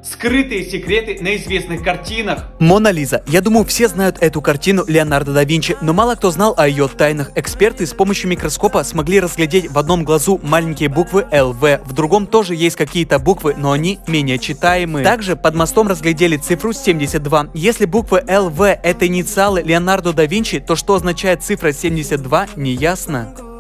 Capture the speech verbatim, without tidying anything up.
Скрытые секреты на известных картинах. Мона Лиза. Я думаю, все знают эту картину Леонардо да Винчи, но мало кто знал о ее тайнах. Эксперты с помощью микроскопа смогли разглядеть в одном глазу маленькие буквы эл вэ, в другом тоже есть какие-то буквы, но они менее читаемые. Также под мостом разглядели цифру семьдесят два. Если буквы эл вэ это инициалы Леонардо да Винчи, то что означает цифра семьдесят два, не ясно.